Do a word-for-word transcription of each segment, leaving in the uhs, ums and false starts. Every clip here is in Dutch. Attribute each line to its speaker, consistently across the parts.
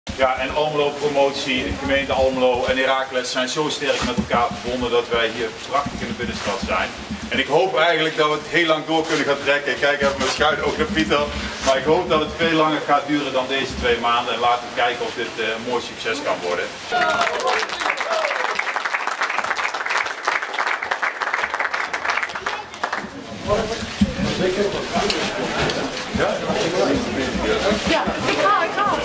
Speaker 1: Ja, en Almelo Promotie, gemeente Almelo en Heracles zijn zo sterk met elkaar verbonden dat wij hier prachtig in de binnenstad zijn. En ik hoop eigenlijk dat we het heel lang door kunnen gaan trekken. Ik kijk even met schuin oog naar Pieter. Maar ik hoop dat het veel langer gaat duren dan deze twee maanden. En laten we kijken of dit uh, een mooi succes kan worden.
Speaker 2: Ja, ik ga, ik ga.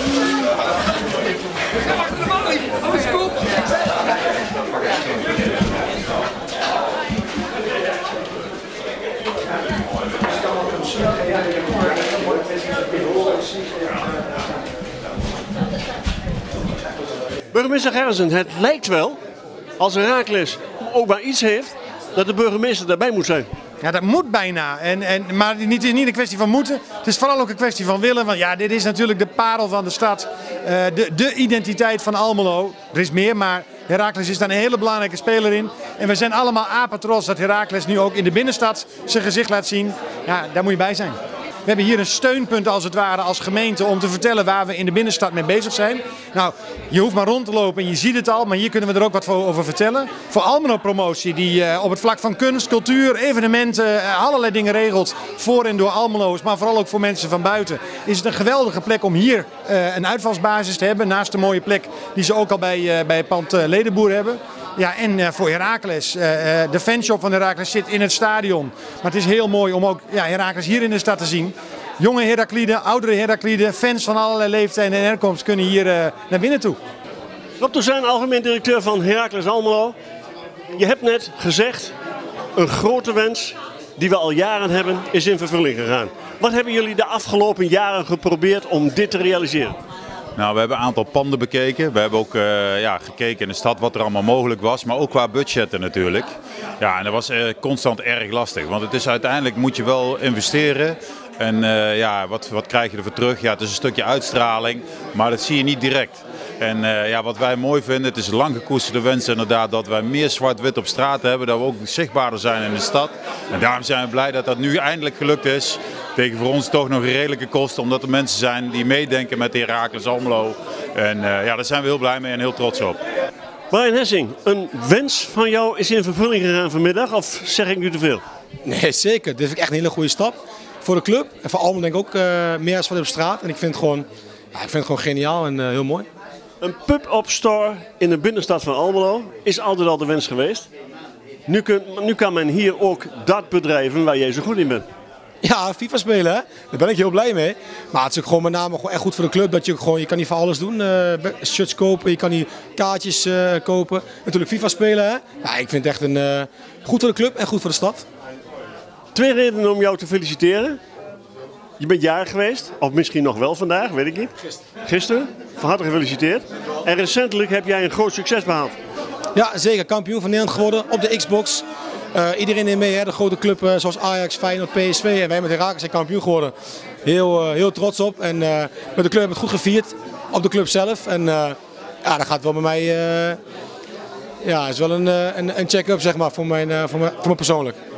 Speaker 3: Burgemeester Gerritsen, het lijkt wel, als Heracles ook maar iets heeft, dat de burgemeester daarbij moet zijn.
Speaker 4: Ja, dat moet bijna. En, en, maar het is niet een kwestie van moeten. Het is vooral ook een kwestie van willen. Want ja, dit is natuurlijk de parel van de stad. Uh, de, de identiteit van Almelo. Er is meer, maar Heracles is daar een hele belangrijke speler in. En we zijn allemaal apetrots dat Heracles nu ook in de binnenstad zijn gezicht laat zien. Ja, daar moet je bij zijn. We hebben hier een steunpunt als het ware als gemeente om te vertellen waar we in de binnenstad mee bezig zijn. Nou, je hoeft maar rond te lopen en je ziet het al, maar hier kunnen we er ook wat over vertellen. Voor Almelo Promotie die uh, op het vlak van kunst, cultuur, evenementen, uh, allerlei dingen regelt voor en door Almelo's, maar vooral ook voor mensen van buiten. Is het een geweldige plek om hier uh, een uitvalsbasis te hebben, naast de mooie plek die ze ook al bij, uh, bij het pand uh, Ledenboer hebben. Ja, en uh, voor Heracles. Uh, uh, de fanshop van Heracles zit in het stadion. Maar het is heel mooi om ook ja, Heracles hier in de stad te zien. Jonge Herakliden, oudere Herakliden, fans van allerlei leeftijden en herkomst kunnen hier uh, naar binnen toe.
Speaker 3: Rob Toussaint, algemeen directeur van Heracles Almelo. Je hebt net gezegd, een grote wens die we al jaren hebben, is in vervulling gegaan. Wat hebben jullie de afgelopen jaren geprobeerd om dit te realiseren?
Speaker 1: Nou, we hebben een aantal panden bekeken. We hebben ook uh, ja, gekeken in de stad wat er allemaal mogelijk was, maar ook qua budgetten natuurlijk. Ja, en dat was uh, constant erg lastig, want het is uiteindelijk moet je wel investeren. En uh, ja, wat, wat krijg je ervoor terug? Ja, het is een stukje uitstraling, maar dat zie je niet direct. En uh, ja, wat wij mooi vinden, het is een lang gekoesterde wens inderdaad dat wij meer zwart-wit op straat hebben. Dat we ook zichtbaarder zijn in de stad. En daarom zijn we blij dat dat nu eindelijk gelukt is. Tegen voor ons toch nog een redelijke kosten, omdat er mensen zijn die meedenken met de Heracles Almelo. En uh, ja, daar zijn we heel blij mee en heel trots op.
Speaker 3: Brian Hessing, een wens van jou is in vervulling gegaan vanmiddag, of zeg ik nu te veel?
Speaker 5: Nee, zeker. Dit vind ik echt een hele goede stap voor de club. En voor Almelo denk ik ook uh, meer als wat op straat. En ik vind het gewoon, ja, ik vind het gewoon geniaal en uh, heel mooi.
Speaker 3: Een pub-up store in de binnenstad van Almelo is altijd al de wens geweest. Nu, kun, nu kan men hier ook dat bedrijven waar jij zo goed in bent.
Speaker 5: Ja, FIFA spelen, hè? Daar ben ik heel blij mee. Maar het is ook gewoon met name gewoon echt goed voor de club. Dat je gewoon, je kan niet van alles doen. Uh, shirts kopen, je kan hier kaartjes uh, kopen. Natuurlijk FIFA spelen, hè? Ja, ik vind het echt een, uh, goed voor de club en goed voor de stad.
Speaker 3: Twee redenen om jou te feliciteren. Je bent jarig geweest, of misschien nog wel vandaag, weet ik niet. Gisteren. Gisteren, van harte gefeliciteerd. En recentelijk heb jij een groot succes behaald.
Speaker 5: Ja, zeker. Kampioen van Nederland geworden op de Xbox. Uh, iedereen in mee, hè? De grote club uh, zoals Ajax, Feyenoord, P S V en wij met Heracles zijn kampioen geworden. Heel, uh, heel trots op en uh, met de club hebben we het goed gevierd op de club zelf. En uh, ja, dat gaat wel bij mij, uh, ja, is wel een, uh, een, een check-up zeg maar voor, mijn, uh, voor, mijn, voor mijn persoonlijk.